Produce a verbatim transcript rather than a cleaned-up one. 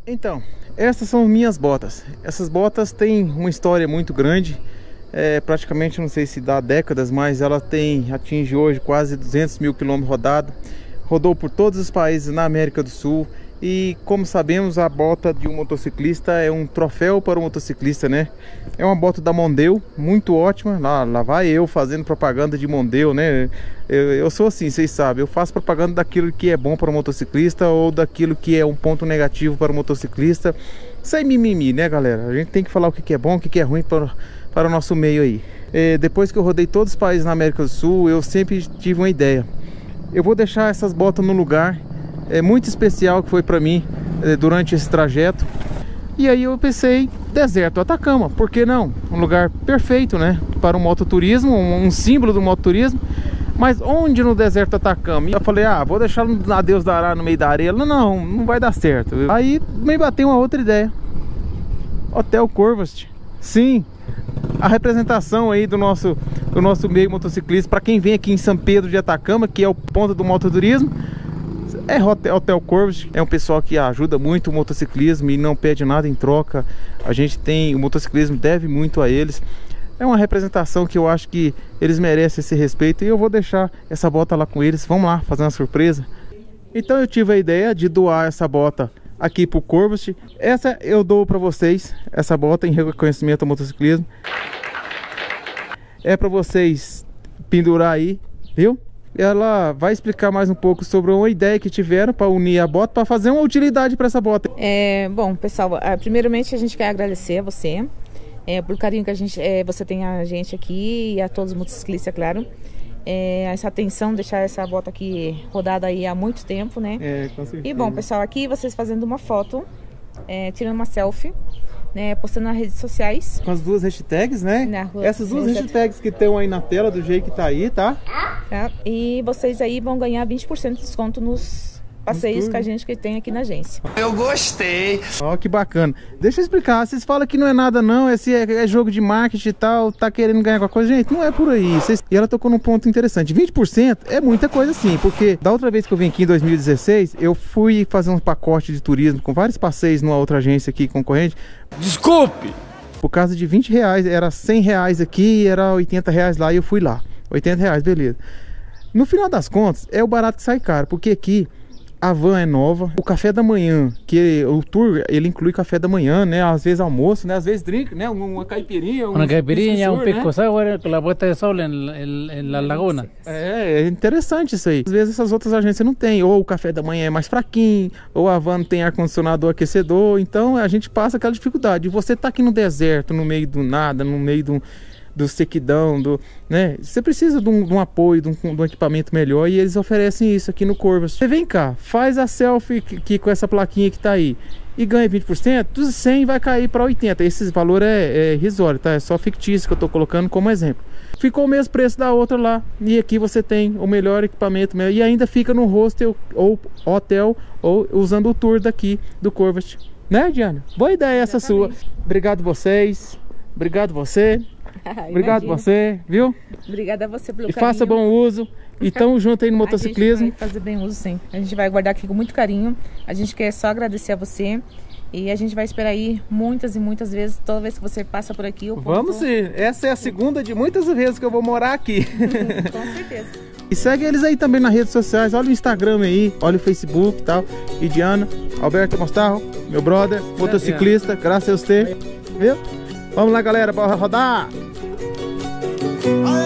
Então, essas são minhas botas. Essas botas têm uma história muito grande. É, praticamente, não sei se dá décadas, mas ela tem, atinge hoje quase duzentos mil quilômetros rodados. Rodou por todos os países na América do Sul. E como sabemos, a bota de um motociclista é um troféu para o motociclista, né? É uma bota da Mondeo, muito ótima. Lá, lá vai eu fazendo propaganda de Mondeo, né? Eu, eu sou assim, vocês sabem. Eu faço propaganda daquilo que é bom para o motociclista ou daquilo que é um ponto negativo para o motociclista. Sem mimimi, né, galera? A gente tem que falar o que é bom, o que é ruim para, para o nosso meio aí. É, depois que eu rodei todos os países na América do Sul, eu sempre tive uma ideia. Eu vou deixar essas botas no lugar é muito especial que foi para mim é, durante esse trajeto. E aí eu pensei, deserto Atacama, por que não? Um lugar perfeito, né, para o mototurismo, um, um símbolo do mototurismo. Mas onde no deserto Atacama? Eu falei, ah, vou deixar a Deus dará no meio da areia. Não, não, não vai dar certo. Aí me bateu uma outra ideia. Hotel Corvast. Sim, a representação aí do nosso, do nosso meio motociclista. Para quem vem aqui em São Pedro de Atacama, que é o ponto do mototurismo, é Hotel, Hotel Corvast. É um pessoal que ajuda muito o motociclismo e não pede nada em troca. A gente tem, o motociclismo deve muito a eles. É uma representação que eu acho que eles merecem esse respeito. E eu vou deixar essa bota lá com eles. Vamos lá fazer uma surpresa. Então eu tive a ideia de doar essa bota aqui pro Corvast. Essa eu dou para vocês, essa bota em reconhecimento ao motociclismo. É para vocês pendurar aí, viu? Ela vai explicar mais um pouco sobre uma ideia que tiveram para unir a bota, para fazer uma utilidade para essa bota. É, bom, pessoal, primeiramente a gente quer agradecer a você é, pelo carinho que a gente, é, você tem a gente aqui e a todos os motociclistas, é claro. É, essa atenção, deixar essa bota aqui rodada aí há muito tempo, né? É, com certeza. E bom, pessoal, aqui vocês fazendo uma foto, é, tirando uma selfie, né, postando nas redes sociais. Com as duas hashtags, né? Na rua, essas duas hashtags que estão aí na tela, do jeito que tá aí, tá? Tá? E vocês aí vão ganhar vinte por cento de desconto nos passeios que a gente que tem aqui na agência. Eu gostei. Ó, oh, que bacana. Deixa eu explicar. Vocês falam que não é nada não, esse é, é jogo de marketing e tal, tá querendo ganhar alguma coisa. Gente, não é por aí. Vocês... E ela tocou num ponto interessante. vinte por cento é muita coisa sim, porque da outra vez que eu vim aqui em dois mil e dezesseis, eu fui fazer um pacote de turismo com vários passeios numa outra agência aqui concorrente. Desculpe! Por causa de vinte reais, era cem reais aqui, era oitenta reais lá e eu fui lá. oitenta reais, beleza. No final das contas, é o barato que sai caro, porque aqui a van é nova, o café da manhã, que o tour, ele inclui café da manhã, né? Às vezes almoço, né? Às vezes drink, né? Uma caipirinha, um, uma caipirinha, um pico né? sour com a bota de sol na laguna. É, é interessante isso aí. Às vezes essas outras agências não tem, ou o café da manhã é mais fraquinho, ou a van não tem ar-condicionado ou aquecedor, então a gente passa aquela dificuldade. E você tá aqui no deserto, no meio do nada, no meio do... do sequidão, do, né? Você precisa de um, de um apoio, de um, de um equipamento melhor e eles oferecem isso aqui no Corvast. Você vem cá, faz a selfie aqui com essa plaquinha que tá aí e ganha vinte por cento, dos cem vai cair para oitenta. Esse valor é, é irrisório, tá? É só fictício que eu tô colocando como exemplo. Ficou o mesmo preço da outra lá e aqui você tem o melhor equipamento e ainda fica no hostel ou hotel ou usando o tour daqui do Corvast, né, Diana? Boa ideia essa sua. Obrigado vocês, obrigado você. Obrigado você, viu? Obrigada a você pelo e carinho. faça bom uso. E tamo junto aí no motociclismo. A gente vai fazer bem uso, sim. A gente vai guardar aqui com muito carinho. A gente quer só agradecer a você. E a gente vai esperar aí muitas e muitas vezes, toda vez que você passa por aqui. Vamos sim. Essa é a segunda de muitas vezes que eu vou morar aqui. Com certeza. E segue eles aí também nas redes sociais. Olha o Instagram aí, olha o Facebook e tal. E Diana, Alberto Mostarro, meu brother, motociclista, graças a você. Viu? Vamos lá, galera, bora rodar! Olha